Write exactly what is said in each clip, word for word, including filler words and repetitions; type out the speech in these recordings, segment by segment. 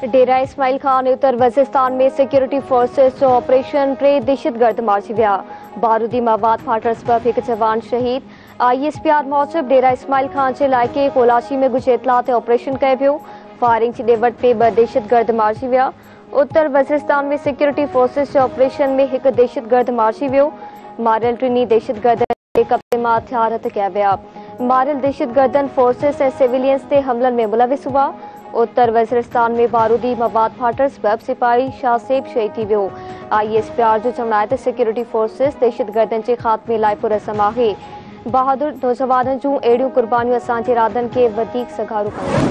डेरा इस्माइल खान उत्तर वज़ीरिस्तान में security forces जो operation टे दहशतगर्द मारिजी विया। बारूदी मवाद फाटण सबब एक जवान शहीद। आई एस पी आर मूजिब डेरा इस्माइल खान के इलाइक़े कोलाची में कुछ इतला ते ऑपरेशन कयो वियो। फायरिंग जी ॾेवट ते ब दहशतगर्द मारिजी विया। उत्तर वज़ीरिस्तान में सिक्योरिटी फोर्सेस जे ऑपरेशन में एक दहशतगर्द मारिजी वियो। मारियल टिनी दहशतगर्दनि जे कब्ज़े मां हथियार हथ कया विया। मारियल दहशतगर्दनि फोर्सेस ऐं सिविलियंस ते हमलन में मुलविस हुआ। उत्तर वज़ीरिस्तान में बारूदी मवाद फाटण सबब सिपाही शाहसेब शहीद थी वियो। आई एस पी आर जो चवणु आहे त सिक्योरिटी फोर्सेस दहशतगर्दनि जे ख़ात्मे लाइ पुरज़म आहे। बहादुर नौजवाननि जूं अहिड़ियूं क़ुर्बानियूं असांजे इरादनि खे वधीक सगारू कनि।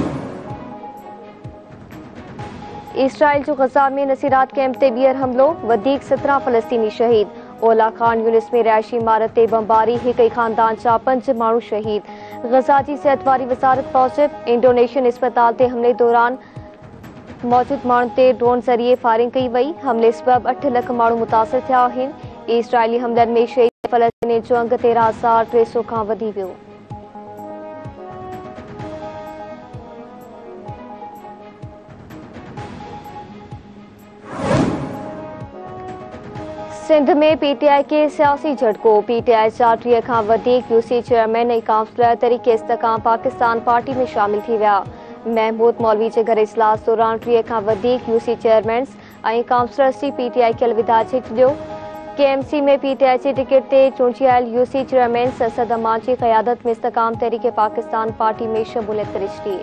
इसराइल जो गज़ा में नसीरात कैंप ते ॿीहर हमिलो, वधीक सत्रहं फ़लस्तीनी शहीद। ओला खान यूनिस में रिहायशी इमारत ते बमबारी, हिक ई खानदान जा पंज माण्हू शहीद। गज़ा जी सिहत वारी वज़ारत मूजिब इंडोनेशियन अस्पताल ते हमले दौरान मौजूद माण्हुनि ते ड्रोन ज़रिए फायरिंग कई वई। हमले सबब अठ लख माण्हू मुतासिर थिया आहिनि। इसराइली हमलनि में शहीद फ़लस्तीनी जो अंग तेरहं हज़ार टे सौ खां वधी वियो। सिंध में पीटीआई के सियासी झटको। पीटीआई जा टीह खां वधीक यूसी चेयरमैन ऐं काउंसलर तरीक़े इस्तकाम पाकिस्तान पार्टी में शामिल थी विया। महमूद मौलवी जे घर इजलास दौरान टीह खां वधीक यूसी चेयरमैन्स ऐं काउंसलर्स जी पीटीआई खे अलविदा चेक ॾियो। केएमसी में पीटीआई जी टिकट ते चूंडियल यूसी चेयरमैन असद अमान जी क़यादत में इस्तकाम तरीक़े पाकिस्तान पार्टी में शमूलियत करे छॾी।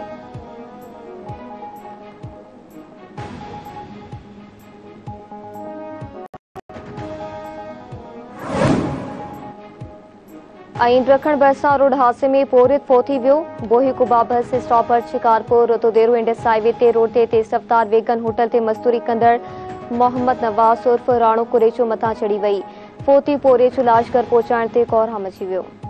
ऐं ॾखण भरिसां रोड हादसे में पोरित फौत थी वियो। बोहीकुबा बस स्टॉप पर शिकारपुर रोतोदेरो इंडस हाईवे ते रोड ते तेज़ रफ़्तार वेगन होटल ते मज़दूरी कंदड़ मोहम्मद नवाज़ उर्फ राणो कुरेचो मथां चढ़ी वई। फौती पोरे जो इलाज घर पहुचाइण ते कोहराम अची वियो।